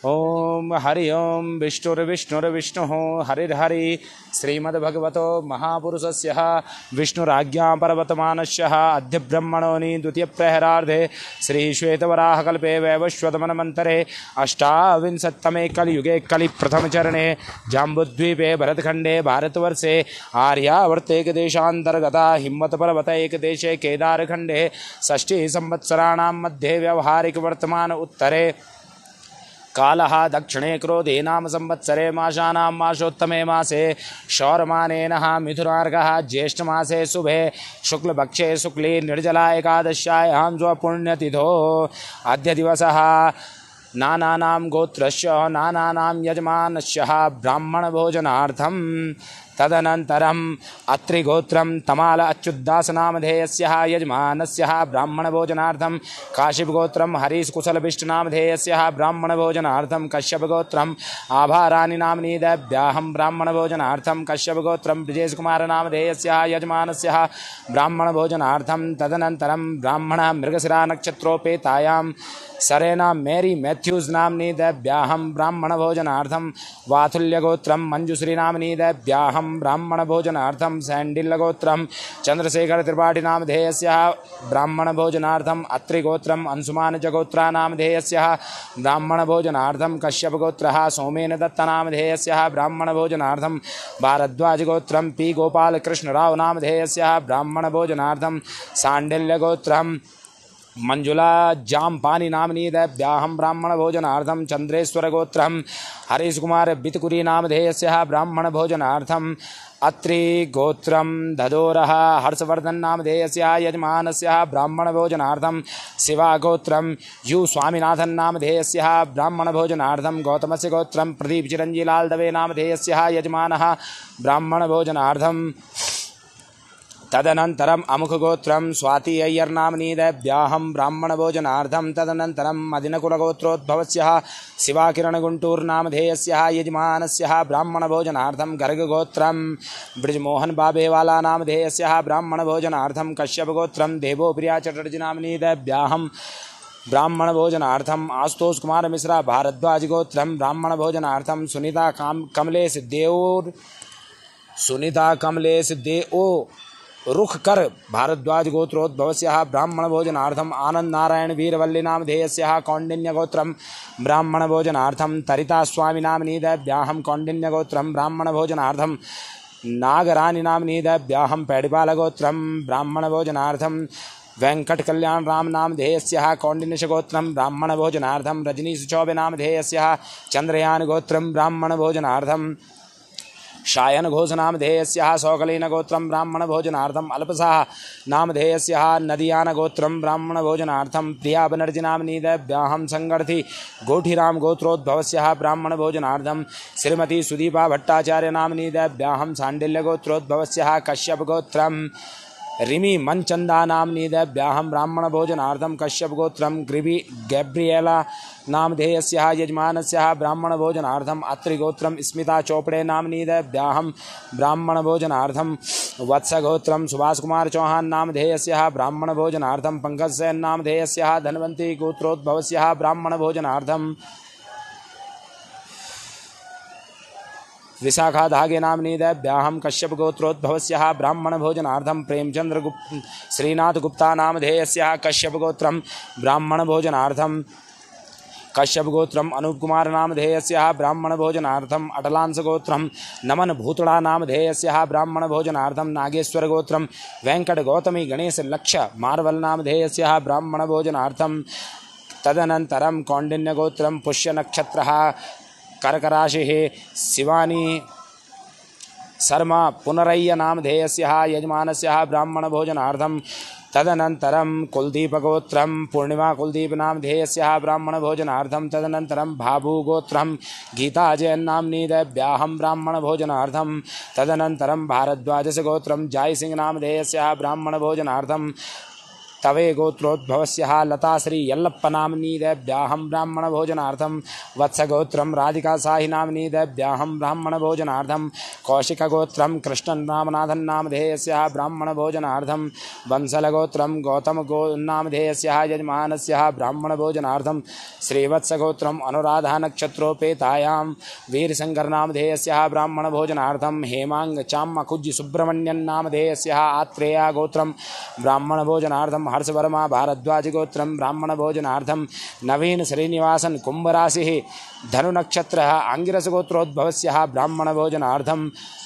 ओम हरि ओम विष्णुर्विष्णुर्विष्णुः हरिर्हरि श्रीमद्भगवतो महापुरुषस्य विष्णुराज्ञा पर्वतमानस्य अद्य ब्रह्मणोनि द्वितीयप्रहरार्धे श्रीश्वेतवराहकल्पे वैवस्वतमन्वन्तरे अष्टाविंशत्तमे कलियुगे कलिप्रथमचरणे जाम्बुद्वीपे भरतखण्डे भारतवर्षे आर्यावर्तेकदेशान्तर्गता हिम्मतपर्वत एकदेशे केदारखण्डे षष्टिः संवत्सराणां मध्ये व्यावहारिकवर्तमान उत्तरे कालः दक्षिणे क्रोधे नाम संवत्सरे मासानां मासोत्तमे मासे शौरमानेनः मिथुनार्कः ज्येष्ठमासे शुभे शुक्लपक्षे शुक्ले निर्जला एकादश्यायां स्वपुण्यतिथो अद्य दिवसः नानानां गोत्रस्य नानानां यजमानस्य ब्राह्मणभोजनार्थं तदनन्तरम् अत्रिगोत्रं तमाल अच्युतदासनामधेयस्य यजमानस्य ब्राह्मणभोजनार्थं काशिपगोत्रं हरीशकुशलभिष्टनामधेयस्य ब्राह्मणभोजनार्थं कश्यपगोत्रम् आभारानिनाम्नीदेव्याहं ब्राह्मणभोजनार्थं कश्यपगोत्रं ब्रजेशकुमारनामधेयस्य यजमानस्य ब्राह्मणभोजनार्थं तदनन्तरं ब्राह्मण मृगशिरानक्षत्रोपेतायां सरेना मेरी मैथ्यूस् नाम्नी दैव्याहं ब्राह्मणभोजनार्थं वाथुल्यगोत्रं मंजुश्रीनाम्नी दैव्याहं ब्राह्मणभोजनार्थं सैंडिल्यगोत्रं चंद्रशेखरत्रिपाठिनामधेयस्य ब्राह्मणभोजनार्थं अत्रिगोत्रम् अंशुमानजगोत्रानामधेयस्य ब्राह्मणभोजनार्थं कश्यपगोत्रः सोमेन दत्तनामधेयस्य ब्राह्मणभोजनार्थं भारद्वाजगोत्रं पी गोपालकृष्णराव नामधेयस्य ब्राह्मणभोजनार्थं सांडिल्यगोत्रं मंजुला जाम्पानी नामनी दैव्याहं ब्राह्मणभोजनार्थं चंद्रेश्वरगोत्रं हरीशकुमार बितकुरी नामधेयस्य ब्राह्मणभोजनार्थं अत्रि गोत्रं ददोरः हर्षवर्धन नामधेयस्य यजमानस्य ब्राह्मणभोजनार्थं शिवागोत्रं यु स्वामीनाथन नामधेयस्य ब्राह्मणभोजनार्थं गौतमस्य गोत्रं प्रदीप चिरंजीलाल दवे नामधेयस्य यजमानः ब्राह्मणभोजनार्थं तदनन्तरम् अमुखगोत्रं स्वाति अय्यर नाम्नी दैव्याहं ब्राह्मणभोजनार्थं तदनन्तरं मदिनकुलगोत्रोद्भवस्य शिवाकिरणगुण्टूर्नामधेयस्य यजमानस्य ब्राह्मणभोजनार्थं गर्गगोत्रं ब्रजमोहन बाबेवाला नामधेयस्य ब्राह्मणभोजनार्थं कश्यपगोत्रं देवोप्रिया चटर्जी नाम्नी दैव्याहं ब्राह्मणभोजनार्थं आशुतोष कुमार मिश्रा भारद्वाजगोत्रं ब्राह्मणभोजनार्थं सुनीता कमलेश देओ रुखकर भारद्वाज गोत्रोद्भवस्य ब्राह्मणभोजनार्थं आनंद नारायण वीरवल्ली नामधेयस्य कौंडिन्यगोत्रं ब्राह्मणभोजनार्थं तरिता स्वामी नाम्नी दैव्याहं कौंडिन्यगोत्रं ब्राह्मणभोजनार्थं नागरानी नाम्नी दैव्याहं पैडिपालगोत्रं ब्राह्मणभोजनार्थं वेंकट कल्याण राम नामधेयस्य कौंडिन्यगोत्रं ब्राह्मणभोजनार्थं रजनीश चौबे नामधेयस्य चंद्रयान गोत्रं ब्राह्मणभोजनार्थं शायन घोष नामधेयस्य सौकलीन गोत्रं ब्राह्मणभोजनार्थं अल्पसाह नामधेयस्य नदियान गोत्रं ब्राह्मणभोजनार्थं प्रिया बनर्जी नाम्नी दैव्याहं संगर्थी गोठीराम गोत्रोद्भवस्य ब्राह्मणभोजनार्थं श्रीमती सुदीपा भट्टाचार्य नाम्नी दैव्याहं सांडिल्यगोत्रोद्भवस्य कश्यपगोत्रं रिमी मनचंदा नाम्नी दैव्याहं ब्राह्मणभोजनार्थं कश्यपगोत्रं गैब्रिएला नामधेयस्य यजमानस्य ब्राह्मणभोजनार्थं अत्रिगोत्रं स्मिता चोपड़े नाम्नी दैव्याहं ब्राह्मणभोजनार्थं वत्सगोत्रं सुभाषकुमार चौहान नामधेयस्य ब्राह्मणभोजनार्थं पंकजसेन नामधेयस्य धनवंती गोत्रोद्भवस्य ब्राह्मणभोजनार्थं विशाखा धागे नाम्नी दैव्याहं कश्यपगोत्रोद्भवस्य ब्राह्मणभोजनार्थं प्रेमचंद्र श्रीनाथ गुप्ता नामधेयस्य कश्यपगोत्रं ब्राह्मणभोजनार्थं कश्यपगोत्रम अनूप कुमार नामधेयस्य ब्राह्मणभोजनार्थं अटलांशगोत्रं नमन भूतड़ा नामधेयस्य ब्राह्मणभोजनार्थं नागेश्वरगोत्रं वेंकट गौतमी गणेश लक्ष्य मार्वल नामधेयस्य ब्राह्मणभोजनार्थं तदनन्तरं कौंडिन्यगोत्रं पुष्यनक्षत्रः कर्कराशिः शिवानी शर्मा पुनरय्य नामधेयस्य यजमानस्य ब्राह्मणभोजनार्थं तदनन्तरं कुलदीपगोत्रं पूर्णिमा कुलदीप नामधेयस्य ब्राह्मणभोजनार्थं तदनन्तरं भाभुगोत्रं गीताजयन नाम्नी दैव्याहं ब्राह्मणभोजनार्थं तदनन्तरं भारद्वाजस्य गोत्रं जायसिंह नामधेयस्य ब्राह्मणभोजनार्थं तवे गोत्रोद्भवस्यः लताश्री यल्लप्प नाम्नी देव्याहं ब्राह्मणभोजनार्थं वत्सगोत्रं राधिका साहि नाम्नी देव्याहं ब्राह्मणभोजनार्थं कौशिकगोत्रं कृष्णन् रामनाथन् नामधेयस्यः ब्राह्मणभोजनार्थं वंसलगोत्रं गौतमगो नामधेयस्यः यजमानस्यः ब्राह्मणभोजनार्थं श्रीवत्सगोत्रम् अनुराधा नक्षत्रोपेतायां वीरशङ्करनामधेयस्यः ब्राह्मणभोजनार्थं हेमाङ्गचाम्मकुज्जि सुब्रह्मण्यन् नामधेयस्यः आत्रेया गोत्रं ब्राह्मणभोजनार्थं हर्षवर्मा भारद्वाजगोत्रं ब्राह्मणभोजनार्थं नवीन श्रीनिवासन कुम्भराशिः धनुनक्षत्रः आङ्गिरसगोत्रोद्भवस्यः ब्राह्मणभोजनार्थं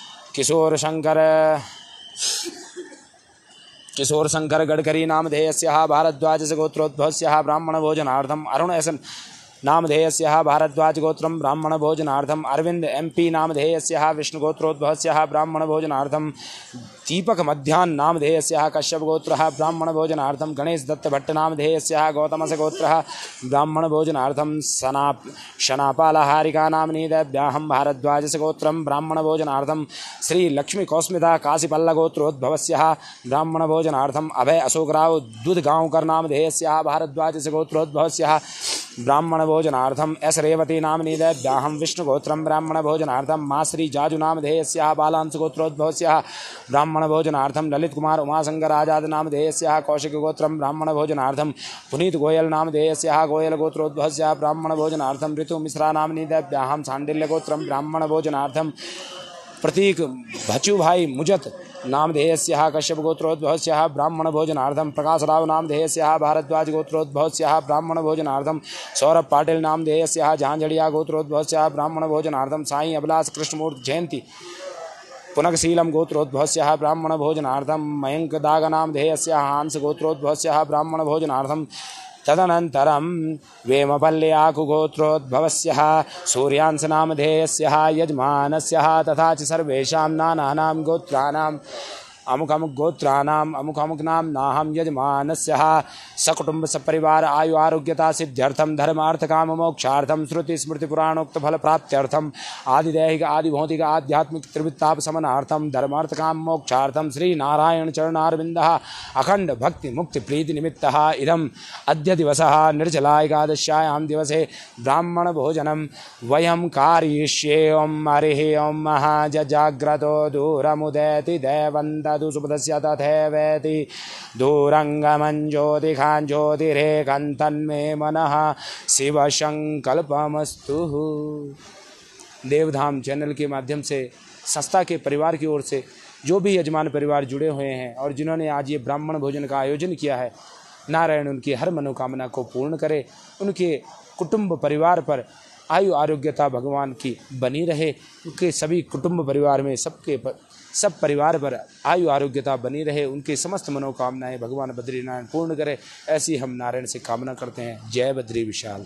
किशोर शंकर गडकरी नामधेयस्यः भारद्वाजगोत्रोद्भवस्यः ब्राह्मणभोजनार्थं अरुण एस नामधेयस्यः भारद्वाजगोत्रं ब्राह्मणभोजनार्थं अरविंद MP नामधेयस्यः विष्णुगोत्रोद्भवस्यः ब्राह्मणभोजनार्थं दीपक मध्याह्न नामधेयस्यः कश्यपगोत्रः ब्राह्मणभोजनार्थं गणेश दत्त भट्ट नामधेयस्यः गौतमसगोत्रः ब्राह्मणभोजनार्थं शनापालहारिका नाम्नी देव्याहं भारद्वाजगोत्रं ब्राह्मणभोजनार्थं श्री लक्ष्मी कौस्मिता काशीपल्लगोत्रोद्भवस्यः ब्राह्मणभोजनार्थं अभय अशोकराव दूधगांवकर नामधेयस्यः भारद्वाजगोत्रोद्भवस्यः ब्राह्मणभोजनार्थं एस रेवती नाम्नी देव्याहं विष्णुगोत्रं ब्राह्मणभोजनार्थं मा श्री जाजु नामधेयस्यः बालांशगोत्रोद्भवस्यः ब्राह्मणभोजनार्थं ललित कुमार उमाशंकर आजाद नामधेयस्यः कौशिकगोत्रं ब्राह्मणभोजनार्थं पुनीत गोयल नामधेयस्यः गोयलगोत्रोद्भवस्यः ब्राह्मणभोजनार्थं ऋतु मिश्रा नाम्नी देव्याहं शाण्डिल्यगोत्रं ब्राह्मणभोजनार्थं प्रतीक भचुभाई मुजत नामधेयस्यः कश्यपगोत्रोद्भवस्यः ब्राह्मणभोजनार्थं प्रकाशराव नामधेयस्यः भारद्वाजगोत्रोद्भवस्यः ब्राह्मणभोजनार्थं सौरभ पाटिल नामधेयस्यः झांझड़िया गोत्रोद्भवस्यः ब्राह्मणभोजनार्थं साई अभिलाष कृष्णमूर्ति जयंती पुनकशीलं गोत्रोद्भवस्यः ब्राह्मणभोजनार्थं मयंक दाग नामधेयस्यः हांस गोत्रोद्भवस्यः ब्राह्मणभोजनार्थं तदनन्तरं वेमपल्ल्याकुगोत्रोद्भवस्यः सूर्यांश नामधेयस्यः यजमानस्यः तथा च सर्वेषां नानानां गोत्राणाम् अमुक गोत्राणाम् अमुक नाम्नाहं यजमानस्यः सकुटुंब सपरिवार आयु आरोग्यता सिद्ध्यर्थं धर्मार्थ काम मोक्षार्थं श्रुति स्मृति पुराणोक्त फल प्राप्त्यर्थं आदिदैहिक आदिभौतिक आध्यात्मिक त्रिवित्ताप समनार्थं धर्मार्थ काम मोक्षार्थं श्री नारायण चरणारविन्दः अखंड भक्ति मुक्ति प्रीति निमित्तः इदम् अद्य दिवसः निर्जला एकादश्यायां दिवसे ब्राह्मण भोजनं वयं कारयिष्ये ओं हरिः ओं महाजाग्रतो दूरमुदेति देवन्त सुपदस्य तथैवेति दूरंगमं ज्योतिरेकन्तन्मे मनः शिवसंकल्पमस्तु। देवधाम चैनल के माध्यम से संस्था के परिवार की ओर से जो भी यजमान परिवार जुड़े हुए हैं और जिन्होंने आज ये ब्राह्मण भोजन का आयोजन किया है, नारायण उनकी हर मनोकामना को पूर्ण करे, उनके कुटुंब परिवार पर आयु आरोग्यता भगवान की बनी रहे, उनके सभी कुटुंब परिवार में सब परिवार पर आयु आरोग्यता बनी रहे, उनकी समस्त मनोकामनाएं भगवान बद्रीनारायण पूर्ण करे, ऐसी हम नारायण से कामना करते हैं। जय बद्री विशाल।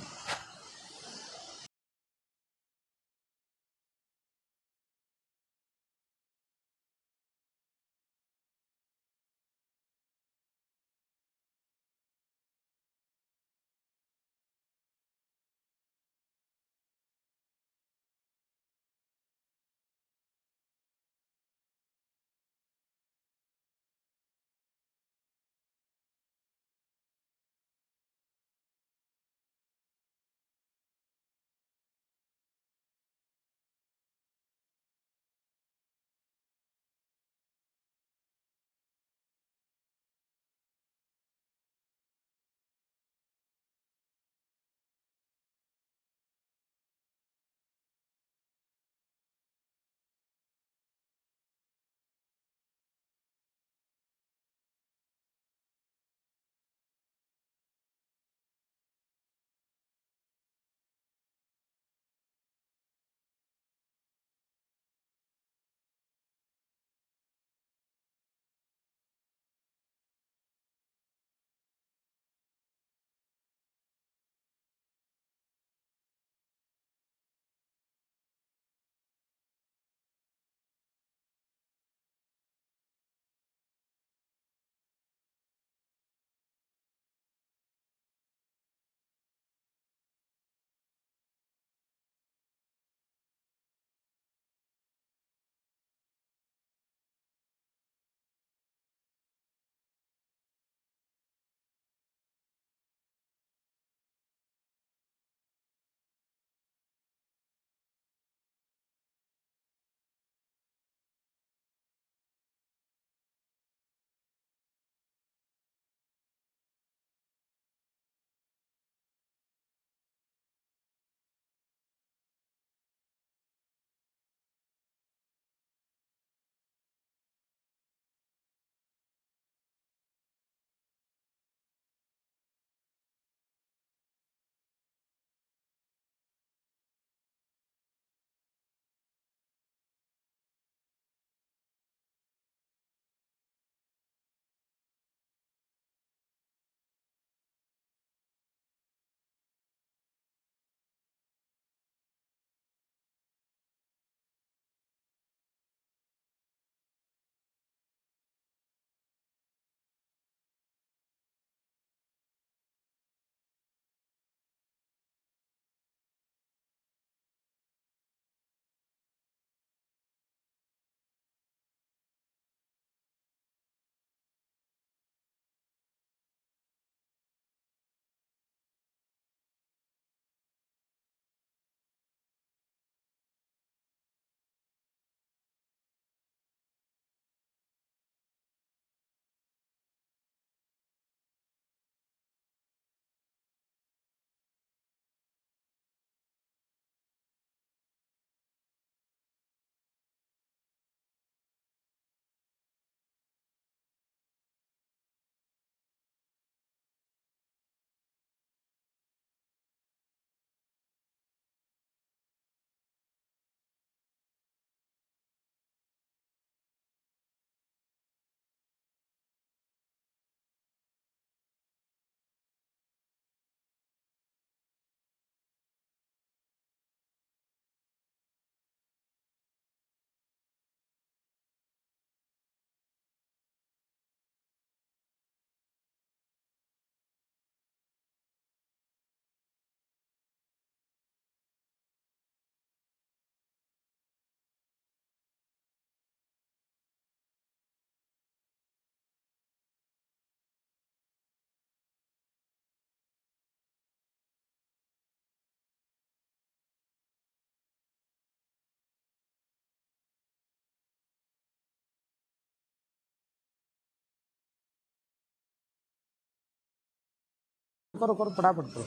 करो करो फटाफट करो।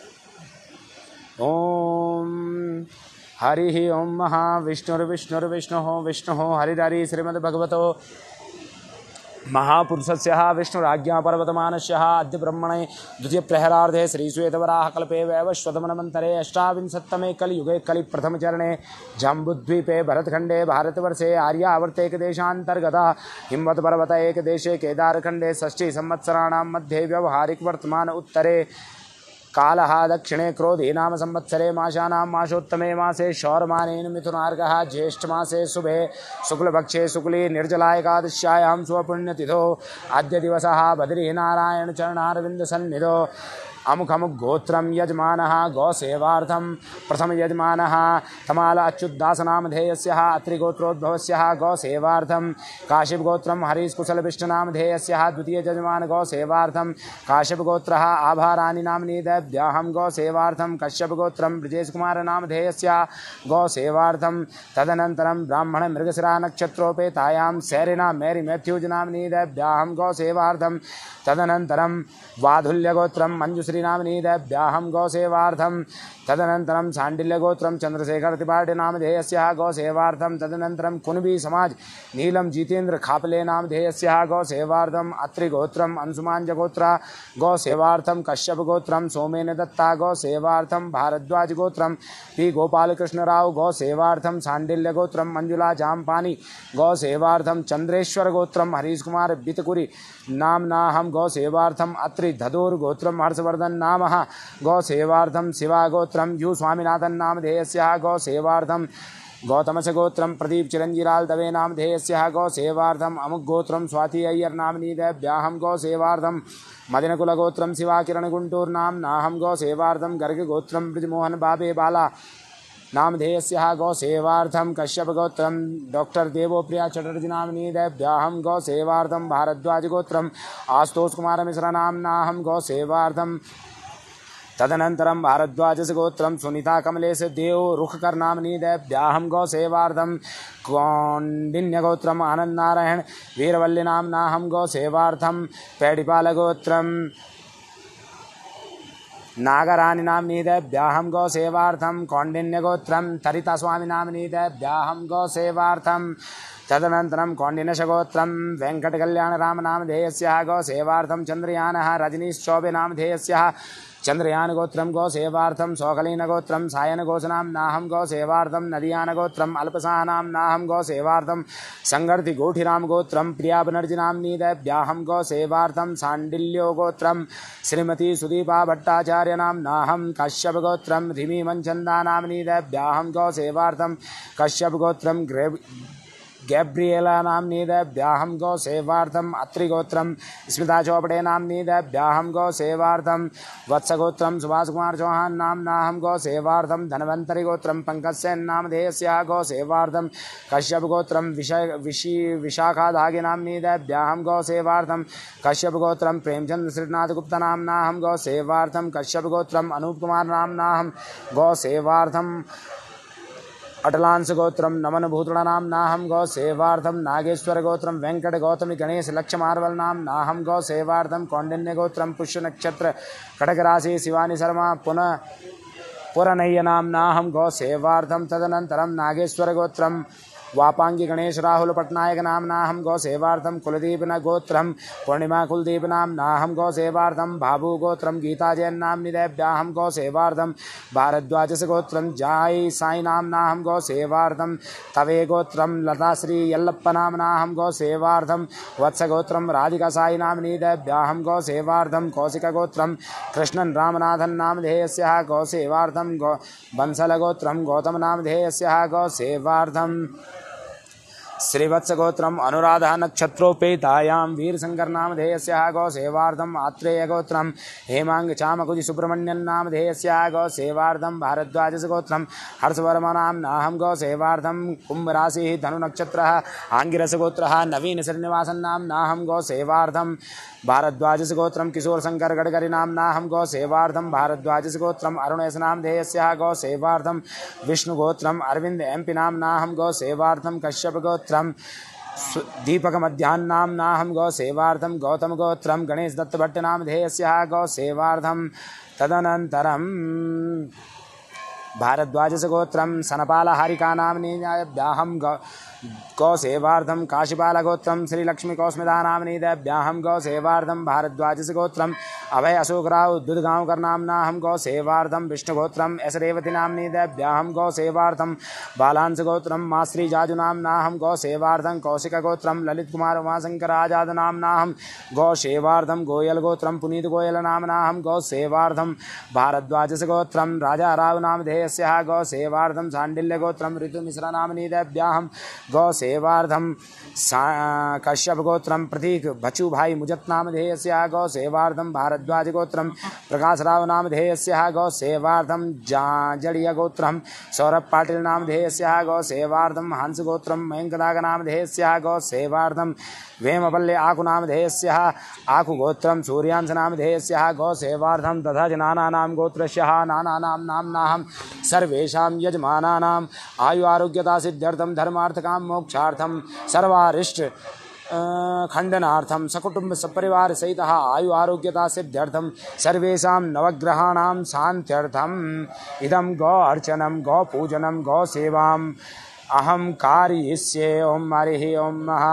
ओम हरि ओम महाविष्णुर्विष्णुर्विष्णुः विष्णुः हरिहरि श्रीमद्भगवतो महापुरुषस्य विष्णुराज्ञा पर्वतमानस्य अद्य ब्रह्मणे द्वितीय प्रहरार्धे श्रीश्वेतवराहकल्पे वैवस्वतमन्वन्तरे अष्टाविंशत्तमे कलियुगे कलिप्रथमचरणे जम्बुद्वीपे भरतखण्डे भारतवर्षे आर्यावर्तेकदेशान्तर्गता हिमवत्पर्वत एकदेशे केदारखण्डे षष्ठिसंवत्सराणां मध्ये व्यवहारिकवर्तमान उत्तरे कालः दक्षिणे क्रोधी नाम संवत्सरे मासानां मासोत्तमे मासे शौरमानेन मिथुनार्कः ज्येष्ठमासे शुभे शुक्लपक्षे शुक्ली निर्जला एकादश्यायां स्वपुण्यतिथौ अद्य दिवसः बद्रीनारायणचरणारविन्दसन्निधौ अमुकमुगोत्रं यजमानः गौसेवार्थं प्रथम यजमानः तमाल अच्युतदासनामधेयस्यः अत्रिगोत्रोद्भवस्यः गौसेवार्थं काश्यपगोत्रं हरीशकुशलविष्णुनामधेयस्यः द्वितीय यजमान गौसेवार्थं काश्यपगोत्रः आभाराणि नाम्नी दैव्याहं गौसेवार्थं कश्यपगोत्रं ब्रजेशकुमारनामधेयस्य गौसेवार्थं तदनन्तरं ब्राह्मण मृगशिरा नक्षत्रोपेतायां सैरिना मेरी मैथ्यूज नाम्नी दैव्याहं गौसेवार्थं तदनन्तरं वाधुल्यगोत्रं मंजुश्रीनाम्नी दैव्याहं गौसेवार्थं तदनन्तरं शाण्डिल्यगोत्रं चंद्रशेखर त्रिपाठी नामधेयस्यः गौसेवार्थं तदनन्तरं कुणबी समाज नीलम जितेन्द्र खापले नामधेयस्यः गौसेवार्थं अत्रिगोत्रम् अंशुमांजगोत्र गौसेवार्थं कश्यपगोत्रं सोमेन दत्ता गौसेवार्थं भारद्वाजगोत्रं पी गोपालकृष्णराव गौसेवार्थं शाण्डिल्यगोत्रं मंजुला जाम्पानी गौसेवार्थं चंद्रेश्वरगोत्रं हरीशकुमार बितकुरी नामनाहं गौसेवार्थं अत्रि धदूर गोत्रं हर्षवर्धन नामः गौसेवार्थं शिवागोत्रं यू स्वामीनाथन नामधेयस्यः गौसेवार्थं गौतमस्य गोत्रं प्रदीप चिरंजीलाल दवे नामधेयस्यः गौसेवार्थं अमुकगोत्रं स्वाति अय्यर नाम्नी दैव्याहं गौसेवार्थं मदिनकुलगोत्रं शिवाकिरण गुंटूर नामनाहं गौसेवार्थं गर्गगोत्रं ब्रजमोहन बाबे बाला नामधेयस्यः गौसेवार्थं कश्यपगोत्रं डॉक्टर देवोप्रिया चटर्जी नाम्नी दैव्याहं गौसेवार्थं भारद्वाजगोत्रम् आशुतोष कुमार मिश्रा नामनाहं गौसेवार्थं तदनन्तरं भारद्वाजस्य गोत्रं सुनीता कमलेश देव रुखकर नाम्नी दैव्याहं गौसेवार्थं कौंडिन्यगोत्रम् आनंद नारायण वीरवल्ली नामनाहं गौसेवार्थं पैडिपालगोत्रं नागरानी नाम्नी दैव्याहं गौसेवार्थं कौंडिन्यगोत्रं तरितास्वामी नाम्नी दैव्याहं गौसेवार्थं तदनन्तरं कौंडिन्यशगोत्रं वेङ्कटकल्याणरामनामधेयस्यः गौसेवार्थं चन्द्रयानः रजनीश चौबे नामधेयस्यः चंद्रयानगोत्रं गौसेवार्थं सौकलीनगोत्रं सायनघोषनाम्नाहं गौसेवार्थं नदीयानगोत्रम् अल्पसानाम्नाहं गौसेवार्थं संगर्तिगोठिरामगोत्रं प्रिया बनर्जी नाम्नी दैव्याहं गौसेवार्थं शाण्डिल्यो गोत्रं श्रीमती सुदीपा भट्टाचार्य नामनाहं कश्यपगोत्रं धिमी मंचंदा नाम्नी दैव्याहं गौसेवार्थं कश्यपगोत्रं गैब्रिएला नाम्नी दैव्याहं गौसेवार्थं अत्रिगोत्रं स्मिता चौपड़े नाम्नी दैव्याहं गौसेवार्थं वत्सगोत्रं सुभाष कुमार चौहान नामनाहं गौसेवार्थं धनवंतरी गोत्रं पंकज सेन नामधेयस्यः गौसेवार्थं कश्यपगोत्रं विशाखाधागे नाम्नी दैव्याहं गौसेवार्थं कश्यपगोत्रं प्रेमचंद्र श्रीनाथ गुप्ता नामनाहं गौसेवार्थं कश्यपगोत्रम् अनूप कुमार नामनाहं गौसेवार्थं अटलांश गोत्रम नमन भूतड़ा नाम नाहम गौ सेवार्थम नागेश्वर गोत्रम वेंकट गौतमी गणेश लक्ष्य मार्वल नाम नाहम गौ सेवार्थम कौंडिन्य गोत्रम पुष्य नक्षत्र कटक राशि शिवानी शर्मा पुनः पुरनय्य नाम नाहम गौ सेवार्थम तदनंतरम नागेश्वर गोत्रम वापांगी गणेश राहुल पटनायक नामनाहं गौसेवार्थं कुलदीप न गोत्रं पूर्णिमा कुलदीप नामनाहं गौसेवार्थं बाबू गोत्रं गीता जैन नाम्नी दैव्याहं गौसेवार्थं भारद्वाजस्य गोत्रं जाई साई नामनाहं गौसेवार्थं तवे गोत्रं लताश्री यल्लप्प नामनाहं गौसेवार्थं वत्सगोत्रं राधिका साई नाम्नी दैव्याहं गौसेवार्थं कौशिकगोत्रं कृष्णन रामनाथन नामधेयस्यः गौसेवार्थं बंसलगोत्रं गौतम नामधेयस्यः गौसेवार्थं श्रीवत्सगोत्रम अनुराधा नक्षत्रोपेतायां वीरशंकर नामधेयस्यः गौसेवार्थं आत्रेयगोत्रं हेमांग चामकुजी सुब्रह्मण्यन नामधेयस्यः गौसेवार्थं भारद्वाजस्य गोत्रं हर्षवर्मा नामनाहं गौसेवार्थं कुंभराशिः धनुनक्षत्रः आंगिरसगोत्रः नवीन श्रीनिवासन नामनाहं गौसेवार्थं भारद्वाजस्य गोत्रं किशोर शंकर गडकरी नामनाहं गौसेवार्थं भारद्वाजस्य गोत्रम् अरुणेश नामधेयस्यः गौसेवार्थं विष्णुगोत्रम् अरविंद एमपी नामनाहं गौसेवार्थं कश्यप गोत्रं दीपकमध्याह्नाम्नाहं गौसेवार्थं गौतमगोत्रं गणेशदत्तभट्टनामधेयस्य गौसेवार्थं तदनन्तरं भारद्वाजस्य गोत्रं सनपालहारिकानाम्नीभ्याहं गौसेवार्थं काशीपालगोत्रं श्रीलक्ष्मीकौस्मिदानाम्नीभ्याहं गौसेवार्थं भारद्वाजस्य गोत्रम् अभय अशोकराव उद्दुतगांवकरनाम्नाहं गौसेवार्थं विष्णुगोत्रं यशरेवतीनाम्नीभ्याहं गौसेवार्थं बालांशगोत्रं माश्रीजाजुनाम्नाहं गौसेवार्थं कौशिकगोत्रं ललितकुमार उमाशंकर आजादनाम्नाहं गौसेवार्थं गोयलगोत्रं पुनीतगोयलनाम्नाहं गौसेवार्थं भारद्वाजस्य गोत्रं राजारावनामधेयस्य गौसेवार्थं शाण्डिल्यगोत्रं ऋतुमिश्रनाम्नीभ्याहं गौसेवार्थं कश्यपगोत्रं प्रतीक भचुभाई मुजत्नामधेयस्य गौसेवार्थं भारद्वाजगोत्रं प्रकाशरावनामधेयस्य गौसेवार्थं जाजड़ियगोत्रं सौरभ पाटिल नामधेयस्य गौसेवार्थं हंसगोत्रं मयंकदागनामधेयस्य गौसेवार्थं वेमपल्ले आकुनामधेयस्य आकुगोत्रं सूर्यांशनामधेयस्य गौसेवार्थं तथा च नानानां गोत्रस्य नानानां नाम्नाहं सर्वेषां यजमानानाम् आयु आरोग्यता सिद्ध्यर्थं धर्मार्थकाम मोक्षार्थं सर्वारिष्ट खंडनार्थं सकुटुंब सपरिवार सहित आयु आरोग्यता सिद्ध्यर्थं सर्वेषां नवग्रहाणां शान्त्यर्थम् इदं गौ अर्चनं गौ पूजनं गौ सेवाम् अहं कारयिष्ये। ओं हरिः ओं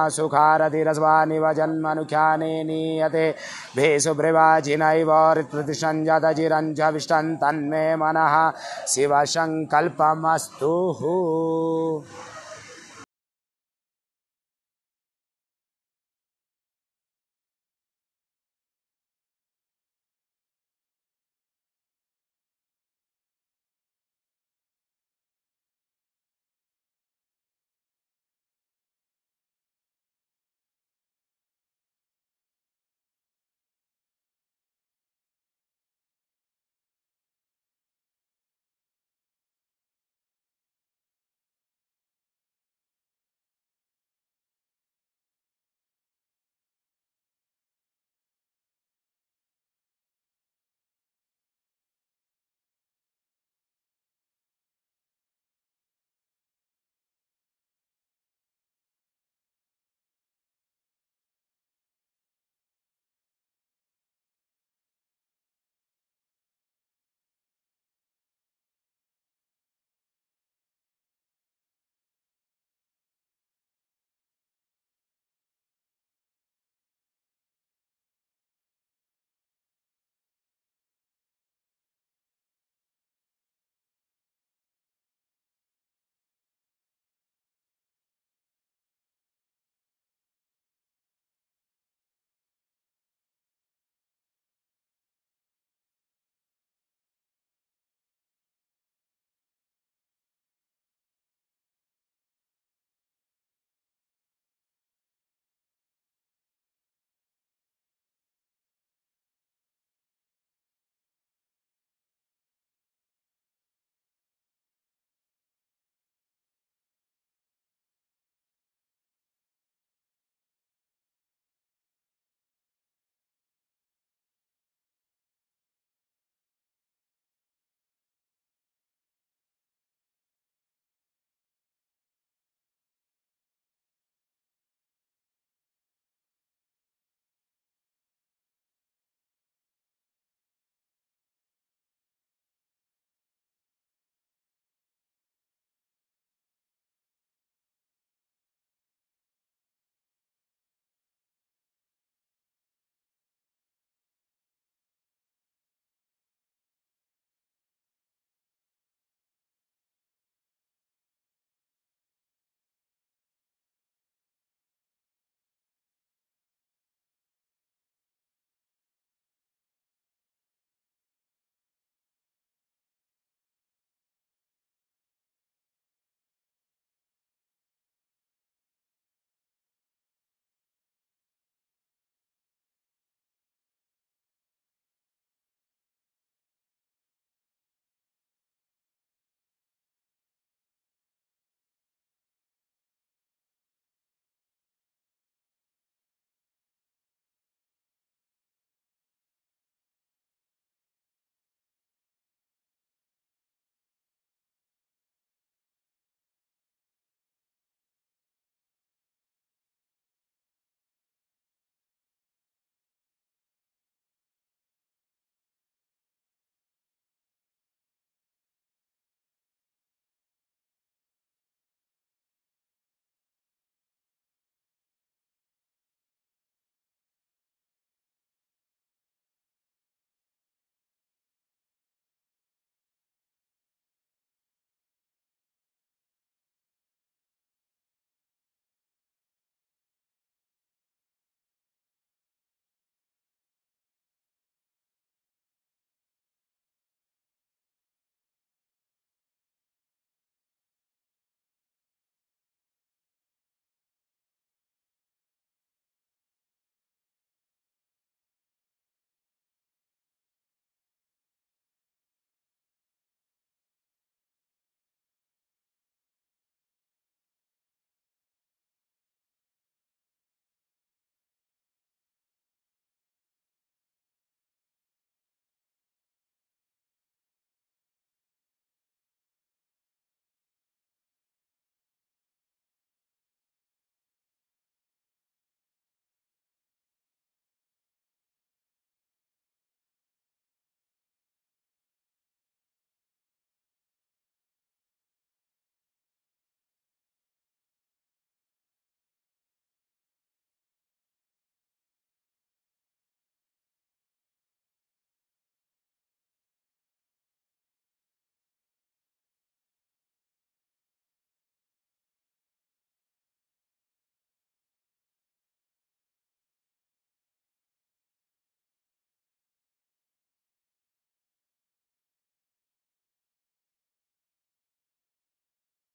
महासुखारतिरस्वानिवजन्मनुख्याने नीयते भेषुभ्रिवाजिनैव ऋत्प्रतिसञ्जतजिरञ्च तन्मे मनः शिवसङ्कल्पमस्तु।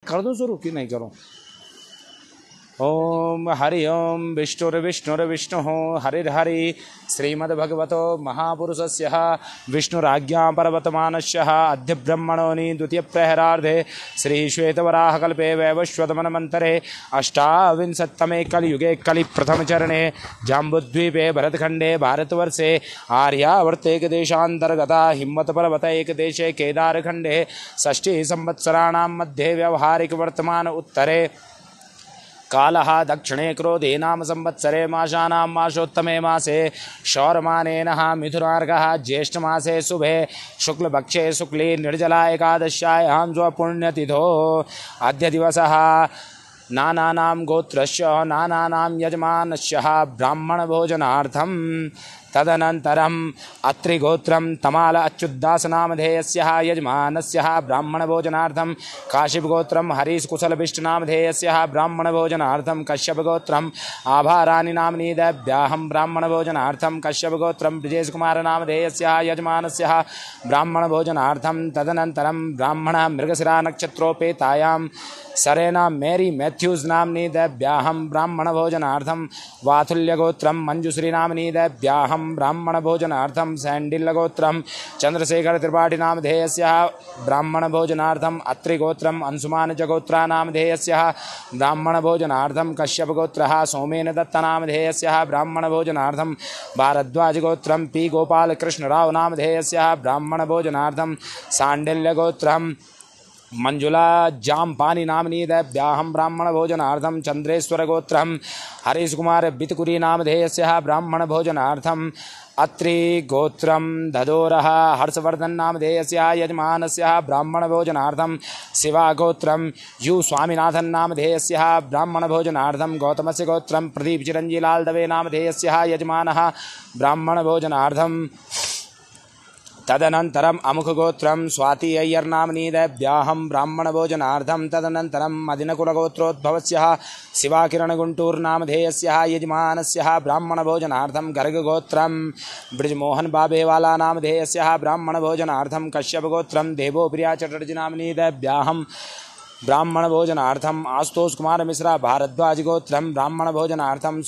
कर दूं शुरू कि नहीं करूं? ओम हरि ओम विष्णुर्विष्णुर्विष्णुः हरिर्हरि श्रीमद्भगवतो महापुरुषस्य विष्णुराज्ञा पर्वतमानस्य अद्य ब्रह्मणोनि द्वितीयप्रहरार्धे श्रीश्वेतवराहकल्पे वैवस्वतमन्वन्तरे अष्टाविंशत्तमे कलियुगे कलिप्रथमचरणे जाम्बुद्वीपे भरतखण्डे भारतवर्षे आर्यावर्तेकदेशान्तर्गता हिम्मतपर्वत एकदेशे केदारखण्डे षष्टिसंवत्सराणां मध्ये व्यवहारिकवर्तमान उत्तरे कालः दक्षिणे क्रोधे नाम संवत्सरे मासानां मासोत्तमे मासे शौर्यमानेनः मिथुनार्कः ज्येष्ठमासे शुभे शुक्लपक्षे शुक्ले निर्जला एकादश्यायां स्वपुण्यतिथो अद्य दिवसः नानानां गोत्रस्य नानानां यजमानस्य ब्राह्मणभोजनार्थं तदनन्तरम् अत्रिगोत्रं तमाल अच्युतदासनामधेयस्य यजमानस्य ब्राह्मणभोजनार्थं काशिपगोत्रं हरीशकुशलभिष्टनामधेयस्य ब्राह्मणभोजनार्थं कश्यपगोत्रम् आभाराणि नाम्नीदेभ्याहं ब्राह्मणभोजनार्थं कश्यपगोत्रं ब्रजेशकुमारनामधेयस्य यजमानस्य ब्राह्मणभोजनार्थं तदनन्तरं ब्राह्मण मृगशिरा नक्षत्रोपेतायां सरेना मेरी मैथ्यूस् नाम्नी देभ्याहं ब्राह्मणभोजनार्थं वाथुल्यगोत्रं मंजुश्री नाम्नी देभ्याहं ब्राह्मणभोजनार्थं सैंडिल्यगोत्रं चंद्रशेखर त्रिपाठी नामधेयस्य ब्राह्मणभोजनार्थं अत्रिगोत्रं अंशुमानजगोत्रानामधेयस्य ब्राह्मणभोजनार्थं कश्यपगोत्रः सोमेन दत्तनामधेयस्य ब्राह्मणभोजनार्थं भारद्वाजगोत्रं पी गोपालकृष्णराव नामधेयस्य ब्राह्मणभोजनार्थं सांडिल्यगोत्रं मंजुला जाम्पानी नाम्नी देभ्याहं ब्राह्मणभोजनार्थं चंद्रेश्वरगोत्रं हरीशकुमार बितकुरी नामधेयस्य ब्राह्मणभोजनार्थं अत्रिगोत्रं ददोरः हर्षवर्धन नामधेयस्य यजमानस्य ब्राह्मणभोजनार्थं शिवागोत्रं यु स्वामीनाथन नामधेयस्य ब्राह्मणभोजनार्थं गौतमस्य गोत्रं प्रदीप चिरंजीलाल दवे नामधेयस्य यजमानः ब्राह्मणभोजनार्थं तदनन्तरम् अमुखगोत्रं स्वाति अय्यर नाम्नी देभ्याहं ब्राह्मणभोजनार्थं तदनन्तरं मदिनकुलगोत्रोद्भवस्य शिवाकिरणगुंटूर्नामधेयस्य यजमानस्य ब्राह्मणभोजनार्थं गर्गगोत्रं ब्रजमोहन बाबेवाला नामधेयस्य ब्राह्मणभोजनार्थं कश्यपगोत्रं देवोप्रिया चटर्जी नाम्नी देभ्याहं ब्राह्मणभोजनार्थं आशुतोष कुमार मिश्रा भारद्वाजगोत्रं ब्राह्मणभोजनार्थं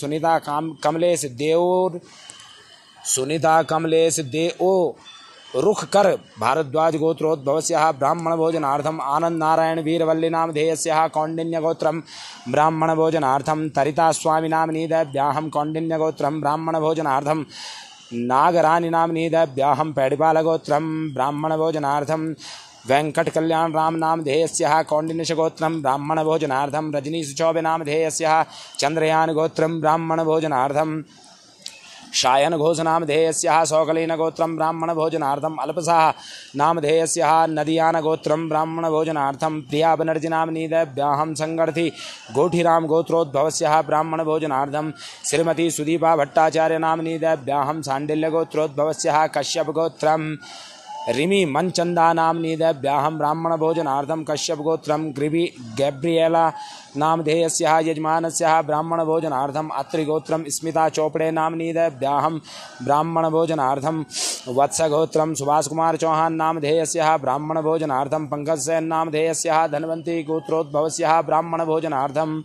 सुनीता कमलेश देओ रुखकर भारद्वाज गोत्रोद्भवस्य ब्राह्मणभोजनार्थं आनंद नारायण वीरवल्ली नामधेयस्य कौंडिन्यगोत्रं ब्राह्मणभोजनार्थं तरिता स्वामी नाम्नी देभ्याहं कौंडिन्यगोत्रं ब्राह्मणभोजनार्थं नागरानी नाम्नी देभ्याहं पैडिपालगोत्रं ब्राह्मणभोजनार्थं वेंकट कल्याण राम नामधेयस्य कौंडिन्यगोत्रं ब्राह्मणभोजनार्थं रजनीश चौबे नामधेयस्य चंद्रयान गोत्रं ब्राह्मणभोजनार्थं शायन घोष नामधेयस्य सौकलीन गोत्रं ब्राह्मणभोजनार्थं अल्पसाह नामधेयस्य नदियान गोत्रं ब्राह्मणभोजनार्थं प्रिया बनर्जी नाम्नी देभ्याहं संगर्थी गोठीराम गोत्रोद्भवस्य ब्राह्मणभोजनार्थं श्रीमती सुदीपा भट्टाचार्य नाम्नी देभ्याहं सांडिल्य गोत्रोद्भवस्य कश्यप गोत्रं रिमी मनचंदा नाम्नी देभ्याहं ब्राह्मणभोजनार्थं कश्यपगोत्रं गैब्रिएला नामधेयस्य यजमानस्य ब्राह्मणभोजनार्थं अत्रिगोत्रं स्मिता चोपड़े नाम्नी देभ्याहं ब्राह्मणभोजनार्थं वत्सगोत्रं सुभाष कुमार चौहान नामधेयस्य ब्राह्मणभोजनार्थं पंकज सेन नामधेयस्य धनवंती गोत्रोद्भवस्य ब्राह्मणभोजनार्थं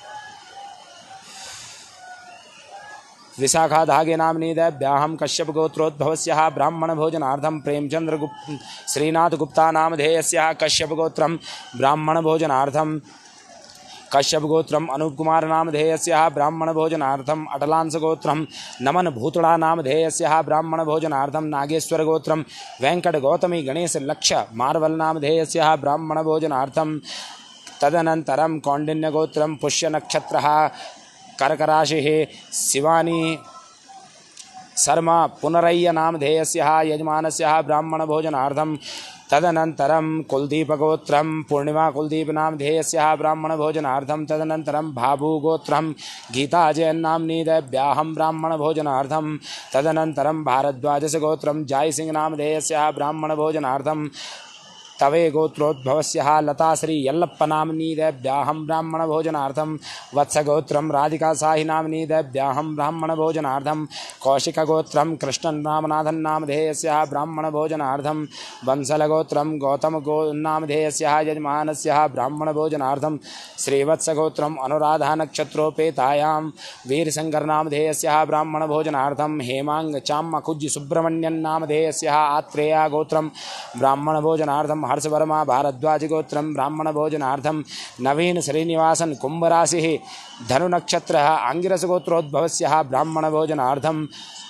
विशाखा धागे नाम्नी देभ्याहं कश्यप गोत्रोद्भवस्य ब्राह्मणभोजनार्थं प्रेमचंद्र श्रीनाथ गुप्ता नामधेयस्य कश्यप गोत्रं ब्राह्मणभोजनार्थं कश्यप गोत्रम अनूप कुमार नामधेयस्य ब्राह्मणभोजनार्थं अटलांश गोत्रं नमन भूतड़ा नामधेयस्य ब्राह्मणभोजनार्थं नागेश्वर गोत्रं वेंकट गौतमी गणेश लक्ष्य मार्वल नामधेयस्य ब्राह्मणभोजनार्थं तदनन्तरं कौंडिन्यगोत्रं पुष्यनक्षत्रः कर्कराशिः शिवानी शर्मा पुनरय्य नामधेयस्य यजमानस्य ब्राह्मणभोजनार्थं तदनन्तरं कुलदीपगोत्रं पूर्णिमा कुलदीप नामधेयस्य ब्राह्मणभोजनार्थं तदनन्तरं भाभुगोत्रं गीता जैन नाम्नी देभ्याहं ब्राह्मणभोजनार्थं तदनन्तरं भारद्वाजस्य गोत्रं जयसिंह नामधेयस्य ब्राह्मणभोजनार्थं तवे गोत्रोद्भवस्यः लता श्री यल्लप्प नाम्नी देव्याहं ब्राह्मणभोजनार्थं वत्सगोत्रं राधिका साहि नाम्नी देव्याहं ब्राह्मणभोजनार्थं कौशिकगोत्रं कृष्णन् रामनाथन् नामधेयस्यः ब्राह्मणभोजनार्थं वंसलगोत्रं गौतम नामधेयस्यः यजमानस्यः ब्राह्मणभोजनार्थं श्रीवत्सगोत्रम् अनुराधा नक्षत्रोपेतायां वीरशंकर नामधेयस्यः ब्राह्मणभोजनार्थं हेमांग चाम्मकुज्जि सुब्रह्मण्यन् नामधेयस्यः आत्रेया गोत्रं ब्राह्मणभोजनार्थं हर्षवर्मा भारद्वाज गोत्रं ब्राह्मणभोजनार्थं नवीन श्रीनिवासन कुंभराशिः धनुनक्षत्रः आंगिरसगोत्रोद्भवस्यः ब्राह्मणभोजनार्थं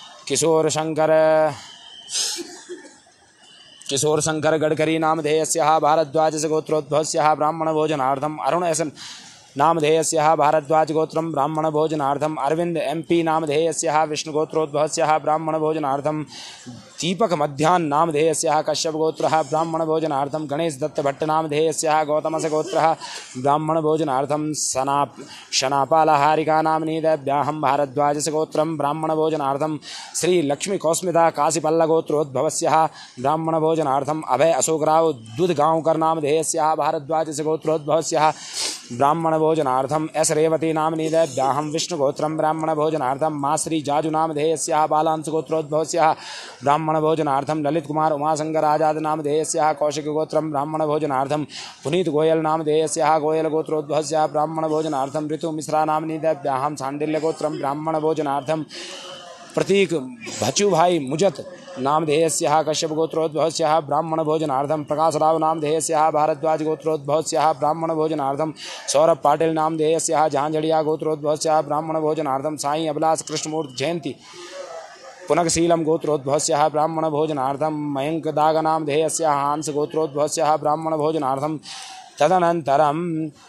किशोर शंकर गडकरी नामधेयस्यः भारद्वाज गोत्रोद्भवस्यः ब्राह्मणभोजनार्थं अरुणेशन नामधेयस्यः भारद्वाज गोत्रं ब्राह्मणभोजनार्थं अरविंद MP नामधेयस्यः विष्णुगोत्रोद्भवस्यः ब्राह्मणभोजनार्थं दीपक मध्याह्न नामधेयस्यः कश्यप गोत्रः ब्राह्मणभोजनार्थं गणेश दत्त भट्ट नामधेयस्यः गौतमस गोत्रः ब्राह्मणभोजनार्थं शनापालहारिका नाम्नी देव्याहं भारद्वाजस गोत्रं ब्राह्मणभोजनार्थं श्री लक्ष्मी कौस्मिता काशीपल्ल गोत्रोद्भवस्यः ब्राह्मणभोजनार्थं अभय अशोकराव दूधगांवकर नामधेयस्यः भारद्वाजस गोत्रोद्भवस्यः ब्राह्मणभोजनार्थं एस रेवती नाम्नी देव्याहं विष्णुगोत्रं ब्राह्मणभोजनार्थं मा श्री जाजु नामधेयस्यः बालांश गोत्रोद्भवस्यः ब्राह्मणभोजनार्थं ललित कुमार उमाशंकर आजाद नामधेयस्यः कौशिकगोत्रं ब्राह्मणभोजनार्थं पुनीत गोयल नामधेयस्यः गोयल गोत्रोद्भवस्यः ब्राह्मणभोजनार्थं ऋतु मिश्रा नाम्नी देव्याहं सांडिल्यगोत्रं ब्राह्मणभोजनार्थं प्रतीक भचुभाई मुजत नामधेयस्यः कश्यप गोत्रोद्भवस्यः ब्राह्मणभोजनार्थं प्रकाशराव नामधेयस्यः भारद्वाज गोत्रोद्भवस्यः ब्राह्मणभोजनार्थं सौरभ पाटिल नामधेयस्यः झांझड़िया गोत्रोद्भवस्यः ब्राह्मणभोजनार्थं साई अभिलाष कृष्णमूर्ति जयंती पुनकशीलम गोत्रोद्भवस्यः ब्राह्मणभोजनार्थं मयंक दाग नामधेयस्यः हांस गोत्रोद्भवस्यः ब्राह्मणभोजनार्थं तदनन्तरं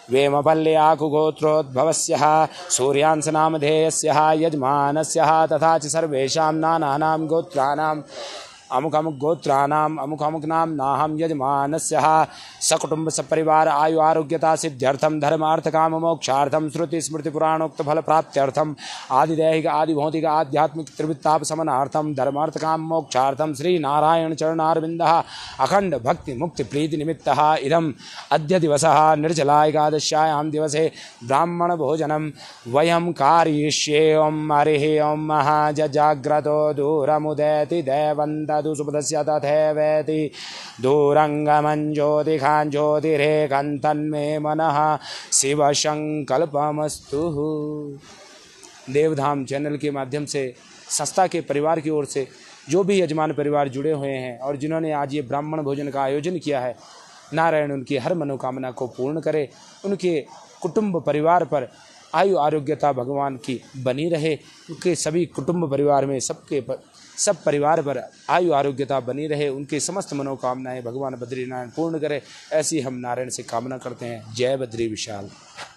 वेमपल्ल्याकुगोत्रोद्भवस्यः सूर्यांश नामधेयस्यः यजमानस्यः तथा च सर्वेषां नानानां गोत्राणाम् अमुक गोत्राणाम् अमुक नाम्नाहं यजमानस्यः सकुटुंब सपरिवार आयु आरोग्यता सिद्ध्यर्थं धर्मार्थ काम मोक्षार्थं श्रुति स्मृति पुराणोक्त फल प्राप्त्यर्थं आदिदैहिक आदिभौतिक आध्यात्मिक त्रिवृत्ताप समनार्थं धर्मार्थ काम मोक्षार्थं श्री नारायण चरणारविन्दः अखंड भक्ति मुक्ति प्रीति निमित्तः इदम् अद्य दिवसः निर्जला एकादश्यायां दिवसे ब्राह्मण भोजनं वयं कारयिष्येम हरिः ओं महाजाग्रतो दूरमुदेति देवन्त सुपदस्य तथैवेति दूरंगमं ज्योतिखां ज्योतिरेकन्तन्मे मनः शिवसंकल्पमस्तु। देवधाम चैनल के माध्यम से संस्था के परिवार की ओर से जो भी यजमान परिवार जुड़े हुए हैं और जिन्होंने आज ये ब्राह्मण भोजन का आयोजन किया है, नारायण उनकी हर मनोकामना को पूर्ण करे, उनके कुटुंब परिवार पर आयु आरोग्यता भगवान की बनी रहे, उनके सभी कुटुंब परिवार में सब परिवार पर आयु आरोग्यता बनी रहे, उनके समस्त मनोकामनाएं भगवान बद्रीनारायण पूर्ण करे, ऐसी हम नारायण से कामना करते हैं। जय बद्री विशाल।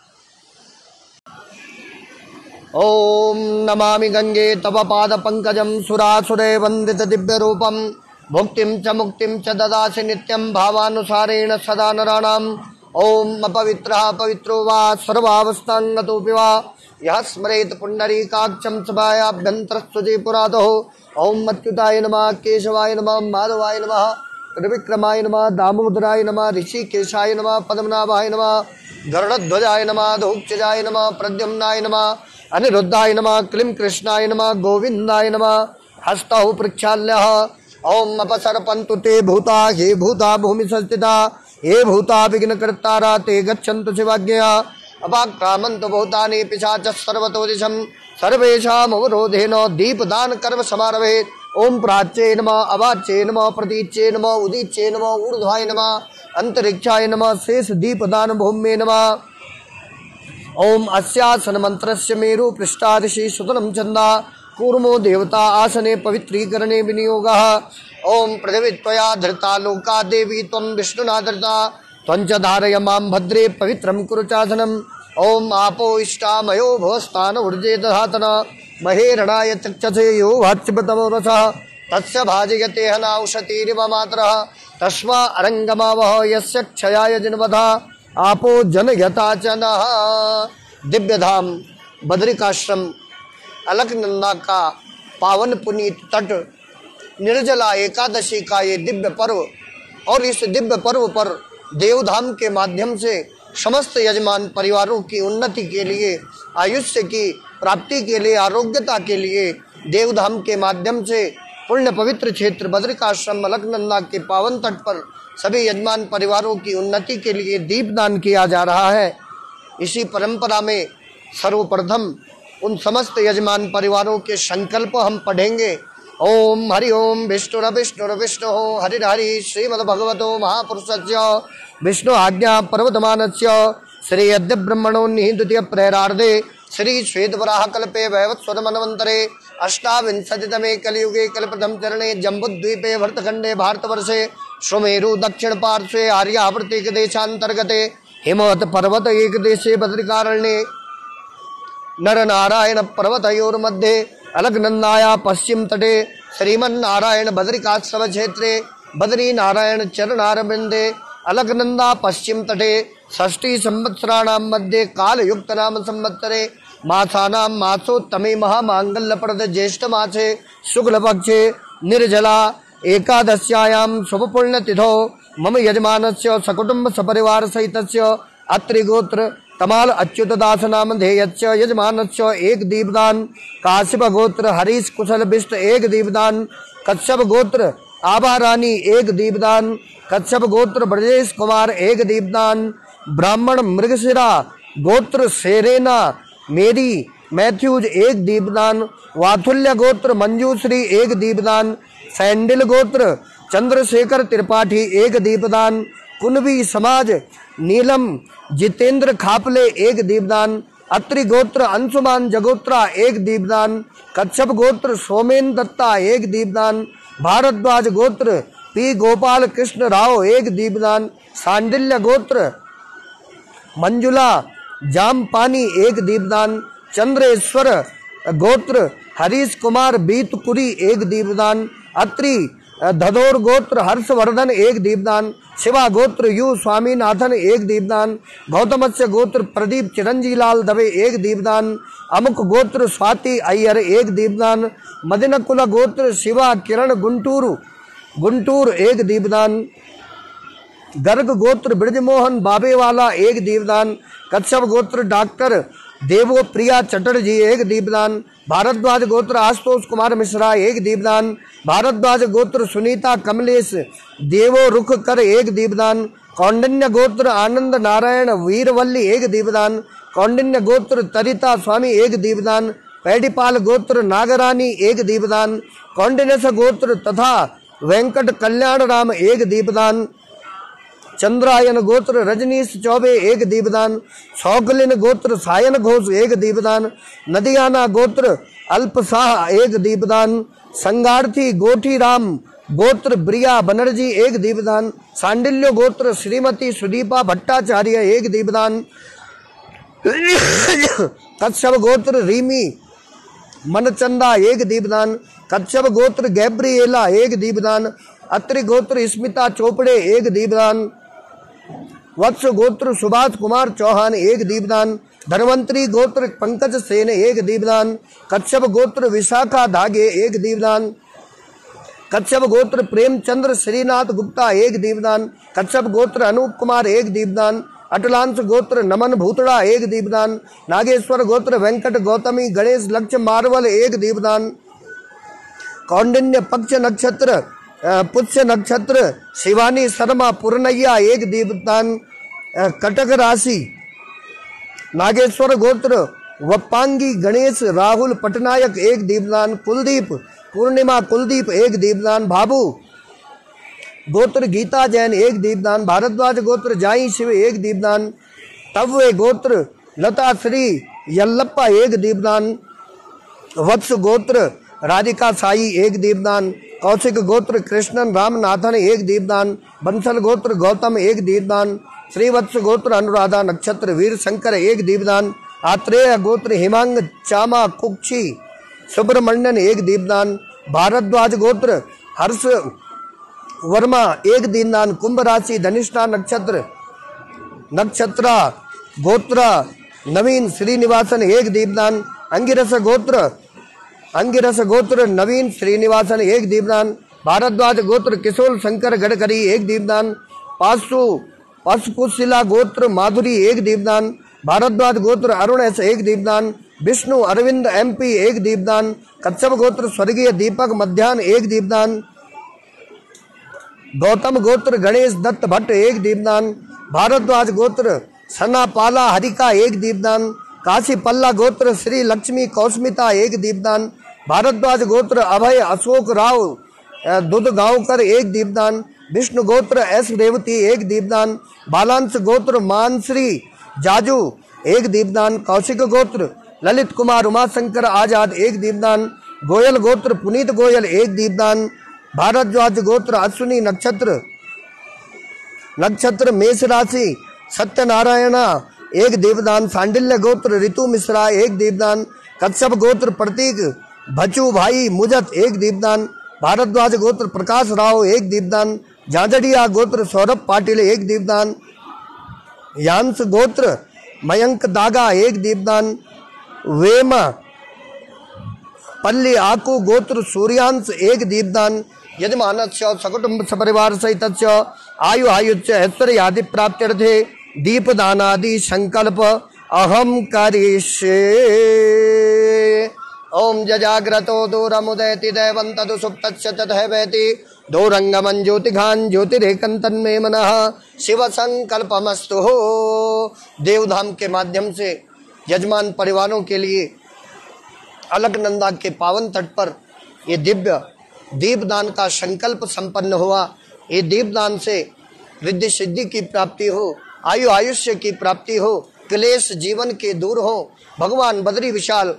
ओम नमामि गंगे तव पाद पंकजं सुरासुरे वंदित दिव्य रूपम भुक्तिं च मुक्तिं च ददासि नित्यं भावानुसारेण सदा नराणाम्। ओम अपवित्रः पवित्रो वा सर्वावस्थांगतोऽपि वा यः स्मरेत् पुण्डरीकाक्षं सभायाभ्यन्तरस्वजे पुरातः। ओम अच्युताय नमः, केशवाय नमः, माधवाय नमः, त्रिविक्रमाय नमः, दामोदराय नमः, ऋषिकेशाय नमः, पद्मनाभाय नमः, गरुड़ध्वजाय नमः, धूपचजाय नमः, प्रद्युम्नाय नमः, अनिरुद्धाय नमः, क्लीं कृष्णाय नमः, गोविंदाय नमः, हस्तौ प्रक्षाल्यः। ओम अपसर्पन्तु ते भूता हे भूता भूमि संस्थिता हे भूता विघ्नकर्तारा ते गच्छन्तु शिवाज्ञया। अपाक्रामन्तु भूतानि पिशाचः सर्वतो दिशं सर्वेषाम् अवरोधेन दीपदान कर्म समारभेत्। ओम प्राच्ये नमः, अवाच्ये नमः, प्रतीच्ये नमः, उदीच्ये नमः, ऊर्ध्वाय नमः, अंतरिक्षाय नमः, शेष दीपदान भूम्ये नमः। ओम अस्यासन मंत्रस्य मेरु पृष्ठादिशि सुतलं चंदा कूर्मो देवता आसने पवित्रीकरणे विनियोगः। ओम पृथिवी त्वया धृता लोका देवी त्वं विष्णुना धृता त्वञ्च धारय मां भद्रे पवित्रं कुरु चासनम्। ओम आपो इष्टामयो भवस्तान ऊर्जे दधातन महेरणाय चक्षसे यो वाच्यतमो रसः तस्य भाजयते हनाउषतीरिव मातरः तस्मा अरंगमावह यस्य क्षयाय जिनवधा आपो जनयता च नः। दिव्य धाम बद्रिकाश्रम अलकनंदा का पावन पुनीत तट निर्जला एकादशी का ये दिव्य पर्व और इस दिव्य पर्व पर देवधाम के माध्यम से समस्त यजमान परिवारों की उन्नति के लिए, आयुष्य की प्राप्ति के लिए, आरोग्यता के लिए देवधाम के माध्यम से पुण्य पवित्र क्षेत्र बद्रिकाश्रम अलकनंदा के पावन तट पर सभी यजमान परिवारों की उन्नति के लिए दीपदान किया जा रहा है। इसी परंपरा में सर्वप्रथम उन समस्त यजमान परिवारों के संकल्प हम पढ़ेंगे। ओम हरि ओम विष्णु हरि हरि श्रीमद्भगवतो महापुरुषस्य विष्णु आज्ञा पर्वतमानस्य श्री अद्य ब्रह्मणोन्निहि द्वितीय प्रेरार्धे श्री श्वेतवराह कल्पे वैवस्वत मनवंतरे अष्टाविंशतितमे कलियुगे कल्पप्रथम चरणे जम्बुद्वीपे भरतखंडे भारतवर्षे सुमेरु दक्षिण पार्श्वे आर्यावर्त देशांतर्गते हिमवत पर्वत एक देशे बद्रिकारण्ये नरनारायण पर्वतयोर्मध्ये अलकनंदाया पश्चिम तटे श्रीमन्नारायण बद्रिकाश्रम क्षेत्रे बद्रीनारायण चरणारविंदे अलकनंदा पश्चिम तटे षष्ठी संवत्सराणां मध्ये कालयुक्त नाम संवत्सरे मासानां मासोत्तमे महामांगल्यप्रद ज्येष्ठ मासे शुक्लपक्षे निर्जला एकादश्यायां शुभपुण्यतिथौ मम यजमानस्य सकुटुंब सपरिवार सहितस्य अत्रिगोत्र तमाल अच्युतदास नामधेयस्य यजमानस्य एक दीपदान, काश्यप गोत्र हरीश कुशल बिष्ट एक दीपदान, कच्छप गोत्र आभा रानी एक दीपदान, कच्छप गोत्र ब्रजेश कुमार एक दीपदान, ब्राह्मण मृगशिरा गोत्र सेरेना मेरी मैथ्यूज एक दीपदान, वाथुल्य गोत्र मंजूश्री एक दीपदान, सैंडिल गोत्र चंद्रशेखर त्रिपाठी एक दीपदान, कुनबी समाज नीलम जितेंद्र खापले एक दीपदान, अत्रि गोत्र अंशुमान जगोत्रा एक दीपदान, कच्छप गोत्र सोमेन दत्ता एक दीपदान, भारद्वाज गोत्र पी गोपाल कृष्ण राव एक दीपदान, सांडिल्य गोत्र मंजुला जामपानी एक दीपदान, चंद्रेश्वर गोत्र हरीश कुमार बीतपुरी एक दीपदान, अत्रि धदोर गोत्र हर्षवर्धन एक दीपदान, शिवा गोत्र यू स्वामीनाथन एक दीपदान, गौतमस्य गोत्र प्रदीप चिरंजीलाल दवे एक दीपदान, अमुक गोत्र स्वाति अय्यर एक दीपदान, मदिनकुल गोत्र शिवा किरण गुंटूर एक दीपदान, गर्ग गोत्र ब्रजमोहन बाबेवाला एक दीपदान, कच्छप गोत्र डॉक्टर देवो प्रिया चटर्जी एक दीपदान, भारद्वाज गोत्र आशुतोष कुमार मिश्रा एक दीपदान, भारद्वाज गोत्र सुनीता कमलेश देवो रुखकर एक दीपदान, कौंडिन्य गोत्र आनंद नारायण वीरवल्ली एक दीपदान, कौंडिन्य गोत्र तरिता स्वामी एक दीपदान, पैडिपाल गोत्र नागरानी एक दीपदान, कौंडिन्यस गोत्र तथा वेंकट कल्याण राम एक दीपदान, चंद्रायन गोत्र रजनीश चौबे एक दीपदान, शौकलिन गोत्र सायन घोष एक दीपदान, नदियाना गोत्र अल्पशाह एक दीपदान, संगार्थी गोठी राम गोत्र ब्रिया बनर्जी एक दीपदान, सांडिल्य गोत्र श्रीमती सुदीपा भट्टाचार्य एक दीपदान, कच्छप गोत्र रीमी मनचंदा एक दीपदान, कच्छप गोत्र गैब्रिएला एक दीपदान, अत्रि गोत्र स्मिता चोपड़े एक दीपदान, वत्स गोत्र सुभाष कुमार चौहान एक दीपदान, धनवंतरी गोत्र पंकज सेन एक दीपदान, कच्छप गोत्र विशाखा धागे एक दीपदान, कच्छप गोत्र प्रेमचंद्र श्रीनाथ गुप्ता एक दीपदान, कच्छप गोत्र अनूप कुमार एक दीपदान, अटलांश गोत्र नमन भूतड़ा एक दीपदान, नागेश्वर गोत्र वेंकट गौतमी गणेश लक्ष्य मारवल एक दीपदान, कौंडिन्य पक्ष नक्षत्र पुष्य नक्षत्र शिवानी शर्मा पुरनैया एक दीपदान, कटक राशि नागेश्वर गोत्र वप्पांगी गणेश राहुल पटनायक एक दीपदान, कुलदीप पूर्णिमा कुलदीप एक दीपदान, भाबू गोत्र गीता जैन एक दीपदान, भारद्वाज गोत्र जाई शिव एक दीपदान, तव्वे गोत्र लता श्री यल्लप्पा एक दीपदान, वत्स गोत्र राधिका साई एक दीपदान, कौशिक गोत्र कृष्णन रामनाथन एक दीपदान, बंसल गोत्र गौतम एक दीपदान, श्रीवत्स गोत्र अनुराधा नक्षत्र वीर शंकर एक दीपदान, आत्रेय गोत्र हिमांग चामा कुक्षी सुब्रमण्यन एक दीपदान, भारद्वाज गोत्र हर्ष वर्मा एक दीपदान, कुंभ राशि धनिष्ठा नक्षत्रा गोत्र नवीन श्रीनिवासन एक दीपदान, अंगिरस गोत्र नवीन श्रीनिवासन एक दीपदान, भारद्वाज गोत्र किशोर शंकर गडकरी 1 दीपदान। पशुपुशिला गोत्र माधुरी 1 दीपदान। भारद्वाज गोत्र अरुण एस 1 दीपदान। विष्णु अरविंद MP 1 दीपदान। कच्छप गोत्र स्वर्गीय दीपक मध्यान्ह 1 दीपदान। गौतम गोत्र गणेश दत्त भट्ट 1 दीपदान। भारद्वाज गोत्र सना पाला हरिका 1 दीपदान। काशी पल्ला गोत्र श्री लक्ष्मी कौस्मिता 1 दीपदान। भारद्वाज गोत्र अभय अशोक राव दुधगांवकर 1 दीपदान। विष्णु गोत्र S रेवती 1 दीपदान। बालांश गोत्र मानश्री जाजू 1 दीपदान। कौशिक गोत्र ललित कुमार उमाशंकर आजाद 1 दीपदान। गोयल गोत्र पुनीत गोयल 1 दीपदान। भारद्वाज गोत्र अश्विनी नक्षत्र मेष राशि सत्यनारायणा 1 दीपदान। सांडिल्य गोत्र ऋतु मिश्रा 1 दीपदान। कच्छप गोत्र प्रतीक भचू भाई मुजत 1 दीपदान। भारद्वाज गोत्र प्रकाश राव 1 दीपदान। झांझड़िया गोत्र सौरभ पाटिल 1 दीपदान। यांस गोत्र मयंक दागा 1 दीपदान। वेमा पल्ली आकू गोत्र सूर्यांश 1 दीपदान। यजमानस्य सकुटुंब सपरिवार सहित आयु आयुच्च ऐश्वर्य आदि प्राप्त्यर्थे दीपदानादि संकल्प अहम करिष्ये। ओम जजाग्रतो दूरमुदयति दैवं तदु सुप्तस्य तथैवेति दोरंगमं ज्योतिघान ज्योतिरेकं तन्मे मनः शिव संकल्पमस्तु। देवधाम के माध्यम से यजमान परिवारों के लिए अलकनंदा के पावन तट पर ये दिव्य दीपदान का संकल्प संपन्न हुआ। ये दीपदान से रिद्धि सिद्धि की प्राप्ति हो, आयु आयुष्य की प्राप्ति हो, क्लेश जीवन के दूर हो। भगवान बद्री विशाल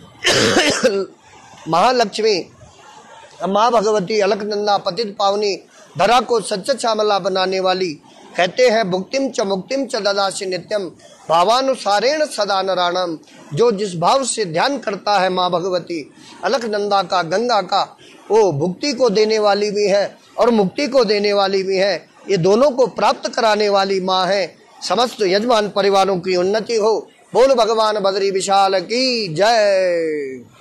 महालक्ष्मी माँ भगवती अलकनंदा पतित पावनी धरा को सच्चा श्यामला बनाने वाली कहते हैं भुक्तिम च मुक्तिम च ददासि नित्यम भावानुसारेण सदा नराणम। जो जिस भाव से ध्यान करता है माँ भगवती अलकनंदा का, गंगा का, वो भुक्ति को देने वाली भी है और मुक्ति को देने वाली भी है। ये दोनों को प्राप्त कराने वाली माँ है। समस्त यजमान परिवारों की उन्नति हो। बोल भगवान बद्री विशाल की जय।